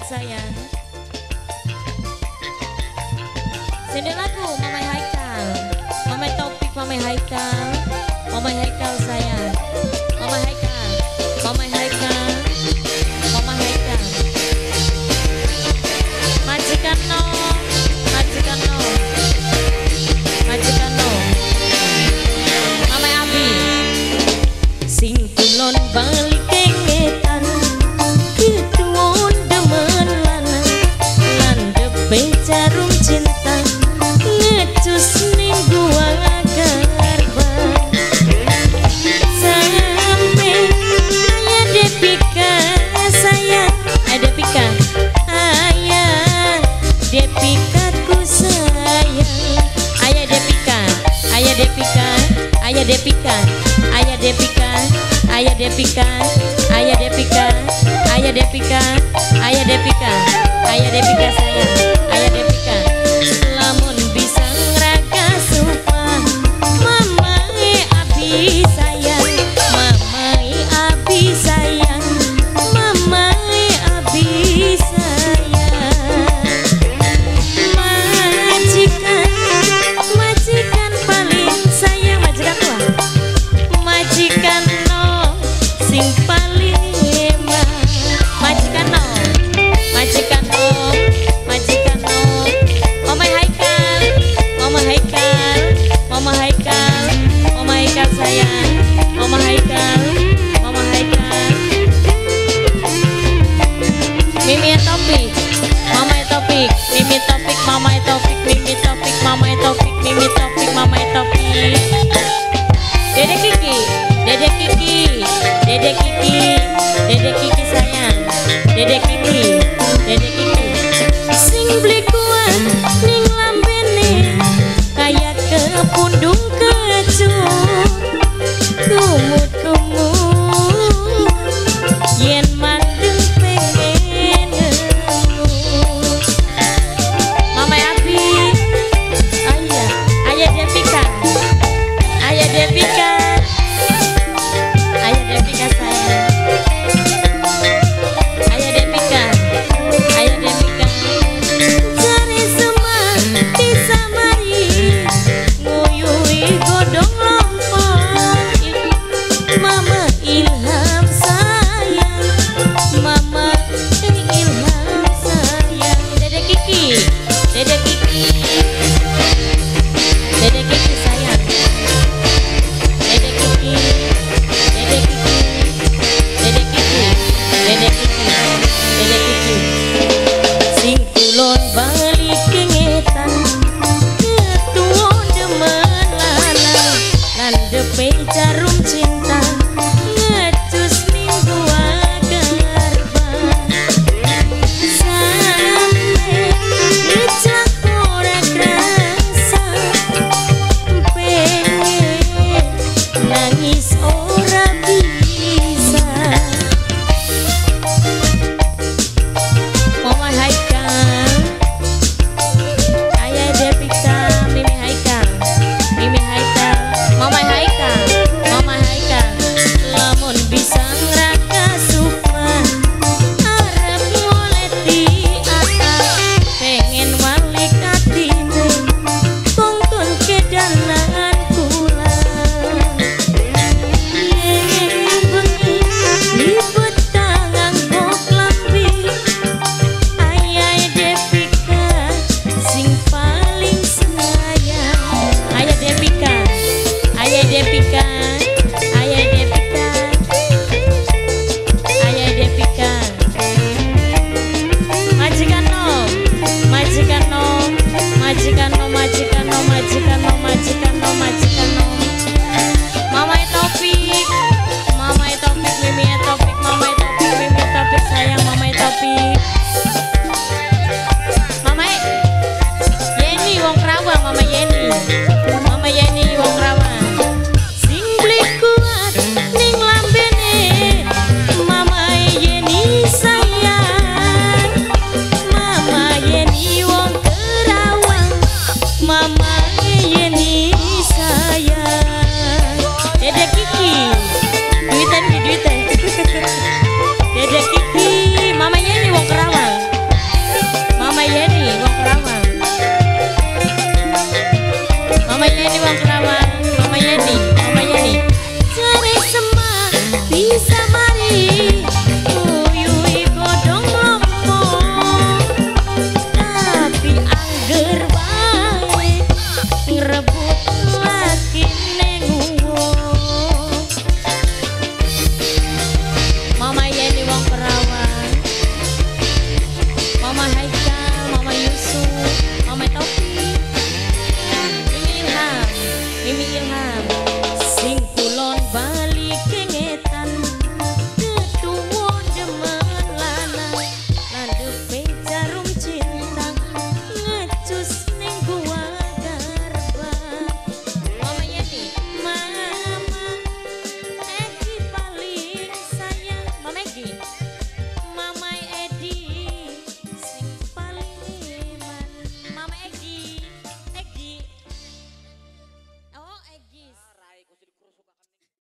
sayang. Sini lagu Mama Haikal, Mama Topik, Mama Haikal, Mama Haikal sayang. Mama Haikal, Mama Haikal, Mama Haikal. Majikan no, majikan no, majikan no. Mama Abi, sing kulon balik kengetan, kituon demen lanang, landep jarum cinta, ngecus ning gua garban. Sampai ayah Depika sayang, ada Pika, ayah Depika ku sayang, ayah Depika, ayah Depika, ayah Depika, ayah Depika, ayah Depika, ayah Depika, ayah Depika, ayah Depika, ayah Depika sayang, ayah Depika. Lamun bisa ngeraga supah, mamai Abi sayang, mamai Abi sayang, mamai Abi sayang. Majikan, majikan paling sayang, majikan tua, majikan no, sing paling hebat, majikan no, majikan no, majikan no. Mama Haikal, Mama Haikal, Mama Haikal, Mama Haikal sayang, Mama Haikal, Mama Haikal. Mimi Topik, Mama Topik, Mimi Topik, Mama Topik, Mimi Topik, Mama Topik, Mimi Topik, Mama Topik. Dede Kiki, Dede Kiki, Dede Kiki, Dede Kiki sayang, Dede Kiki, Dede Kiki. Sing beli kuat ning lambene kayak kepundung kecut, kumut-kumut yen mandeng pengen ngemut. Mama Abi, ayah, ayah Depika, ayah Depika, ayah Depika sayang, ayah Depika, ayah Depika. Cari semang bisa mari nguyui godong lompong. Mama Ilham sayang, Mama Ilham sayang. Dede Kiki, Dede Kiki, Dede Kiki sayang, Dede Kiki, Dede Kiki, Dede Kiki, Dede Kiki, Dede Kiki. Sing kulon balik kengetan, ketuon demen lanang, landepe jarum